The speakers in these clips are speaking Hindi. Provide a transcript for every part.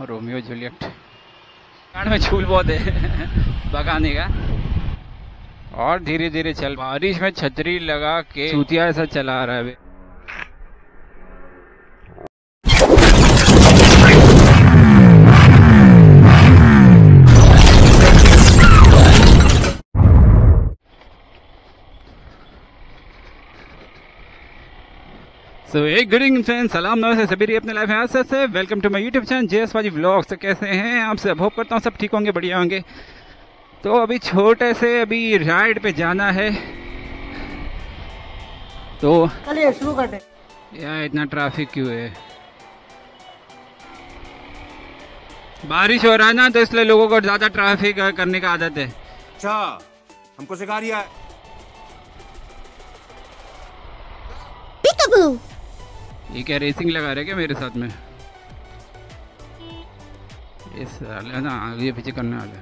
रोमियो जूलियट गाड़ में झूल बहुत है भगाने का। और धीरे धीरे चल, बारिश में छतरी लगा के चूतिया ऐसा चला रहा है। एक गुड इवनिंग फ्रेंड्स, सलाम नमस्ते सभी अपने लाइफ में से welcome to my YouTube channel JS Paaji vlogs. तो कैसे हैं आप सब? होप करता हूँ सब ठीक होंगे, बढ़िया होंगे। तो अभी छोटे से अभी राइड पे जाना है, तो चलिए शुरू करते हैं। यार इतना ट्रैफिक क्यों है? बारिश हो रहा है ना, तो इसलिए लोगों को ज्यादा ट्रैफिक करने का आदत है। अच्छा, हमको सिखा रिया है। ये क्या रेसिंग लगा रहे क्या मेरे साथ में? इस ना आगे पीछे करने वाला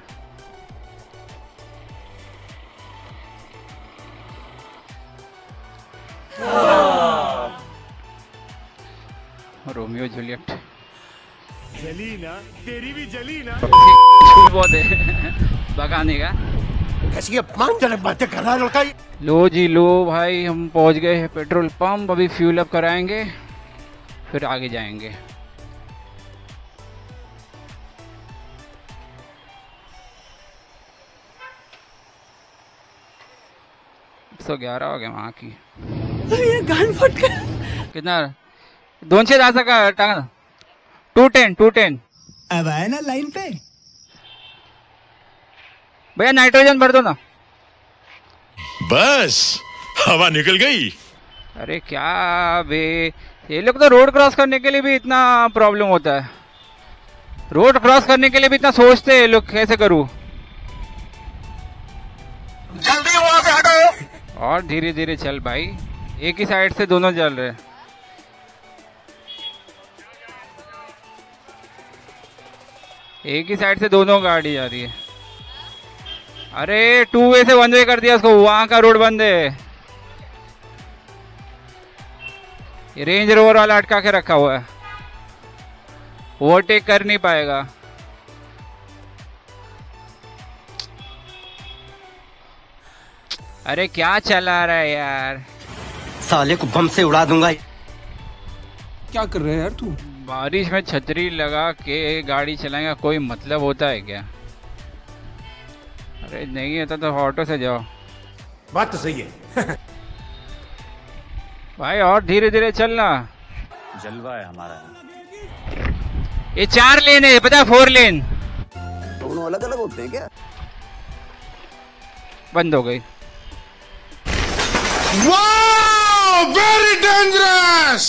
है। रोमियो जूलियट जली ना, तेरी भी जली ना। झूल बहुत है भगाने का। ऐसी अपमानजनक बातें कर रहा है लड़का। लो जी लो भाई, हम पहुंच गए हैं पेट्रोल पंप। अभी फ्यूल अप कराएंगे, फिर आगे जाएंगे। 111 हो गया वहाँ की। ये गान फट गया। कितना 200 जा सका टांगा 210 अब आए ना लाइन पे। भैया नाइट्रोजन भर दो ना। बस हवा निकल गई। अरे क्या बे, ये लोग तो रोड क्रॉस करने के लिए भी इतना प्रॉब्लम होता है। रोड क्रॉस करने के लिए भी इतना सोचते हैं लोग, कैसे करूं। जल्दी वहां से हटो। और धीरे धीरे चल भाई, एक ही साइड से दोनों चल रहे हैं। एक ही साइड से दोनों गाड़ी जा रही है। अरे 2 वे से 1 वे कर दिया उसको, वहां का रोड बंद है। ये रेंज रोवर वाला अटका के रखा हुआ है, ओवरटेक कर नहीं पाएगा। अरे क्या चला रहा है यार, साले को बम से उड़ा दूंगा। क्या कर रहे हैं यार तू? बारिश में छतरी लगा के गाड़ी चलाएगा, कोई मतलब होता है क्या? अरे नहीं होता तो ऑटो से जाओ। बात तो सही है। भाई और धीरे धीरे चलना। जलवा है हमारा। ये 4 लेन है, पता? 4 लेन दोनों अलग अलग होते हैं क्या? बंद हो गई। Very dangerous.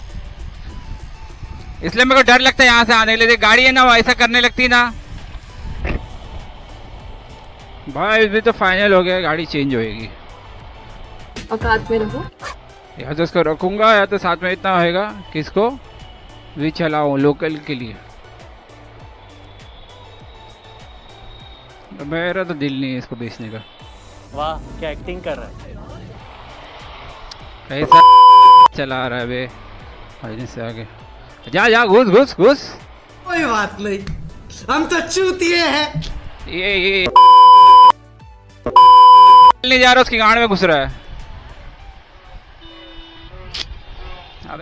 इसलिए मेरे को डर लगता है यहाँ से आने के लिए। गाड़ी है ना, वो ऐसा करने लगती ना भाई। अभी तो फाइनल हो गया, गाड़ी चेंज होएगी। औकात में रहो। या तो इसको रखूंगा, या तो साथ में इतना होएगा कि इसको भी चलाऊं लोकल के लिए। मेरा तो दिल नहीं है इसको बेचने का। वाह क्या एक्टिंग कर रहा है। कैसा चला रहा है बे, भाई से आगे जा जा, घुस घुस घुस। कोई बात नहीं, हम तो चूतिए हैं। ये नहीं जा रहा, उसकी गाड़ में घुस रहा है। अबे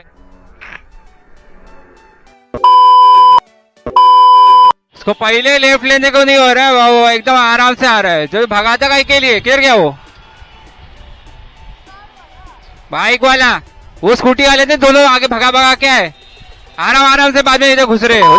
उसको पहले लेफ्ट लेने को नहीं हो रहा है, वो एकदम आराम से आ रहा है। जो भगाता का के लिए गिर गया वो बाइक वाला, वो स्कूटी वाले थे, दोनों आगे भगा भगा के आए आराम आराम से, बाद में इधर घुस रहे।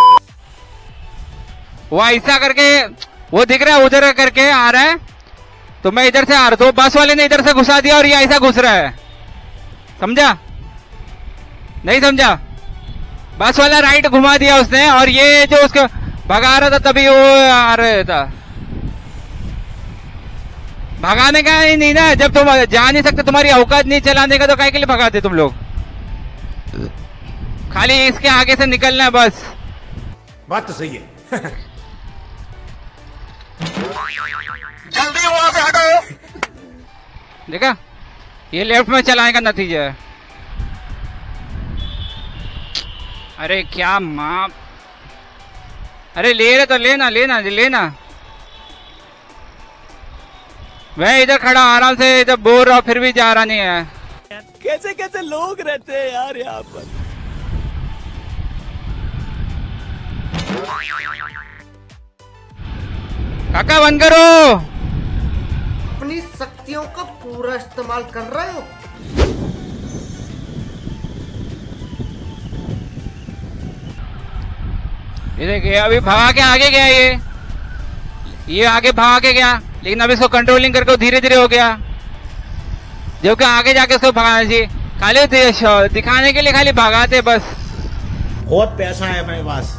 वो ऐसा करके, वो दिख रहा है उधर करके आ रहा है, तो मैं इधर से आ रहा, तो बस वाले ने इधर से घुसा दिया और ये ऐसा घुस रहा है। समझा? नहीं समझा? बस वाला राइट घुमा दिया उसने, और ये जो उसको भगा रहा था तभी वो आ रहा था। भगाने का ही नहीं ना, जब तुम जा नहीं सकते, तुम्हारी औकात नहीं चलाने का, तो काहे के लिए भगाते तुम लोग? खाली इसके आगे से निकलना है बस। बात तो सही है। जल्दी वहां से हटो। देखा, ये लेफ्ट में चलाने का नतीजा है। अरे क्या माँ, अरे ले रहे तो लेना लेना लेना। मैं इधर खड़ा आराम से इधर बोल रहा हूँ फिर भी जा रहा नहीं है। कैसे कैसे लोग रहते हैं यार यहाँ पर। काका बंद करो। अपनी शक्तियों का पूरा इस्तेमाल कर रहे हो। ये देखिए अभी भगा के आगे गया ये आगे भागा के गया, लेकिन अब इसको कंट्रोलिंग करके धीरे धीरे हो गया। जो कि आगे जाके उसको भगाना चाहिए, खाली दिखाने के लिए खाली भगाते बस। बहुत पैसा है मेरे पास।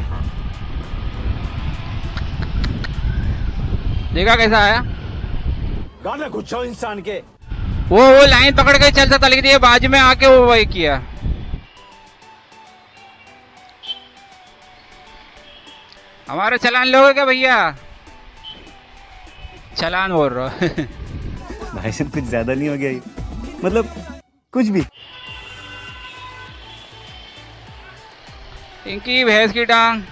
देखा कैसा आया? गाना गुच्छा इंसान के। वो लाइन पकड़ के चलता था, लेकिन ये बाजू में आके वो वही किया। हमारा चालान लोगे क्या भैया? चालान बोल रहा हूँ। भाई साहब कुछ ज्यादा नहीं हो गया ये? मतलब कुछ भी। इनकी भैंस की टांग।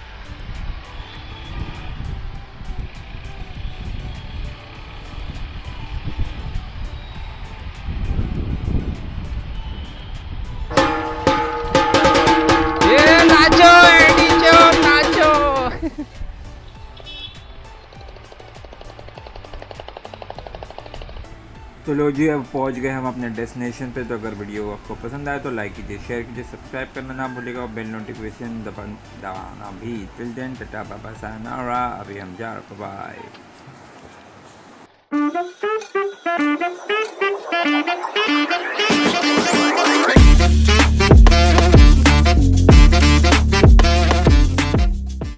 ये नाचो एडी चो नाचो। तो लो जी अब पहुंच गए हम अपने डेस्टिनेशन पे। तो अगर वीडियो आपको पसंद आए तो लाइक कीजिए, शेयर कीजिए, सब्सक्राइब करना ना भूलिएगा और बेल नोटिफिकेशन दबाना भी। Till then tata bye bye sayonara. अभी हम जा रहे, बाय।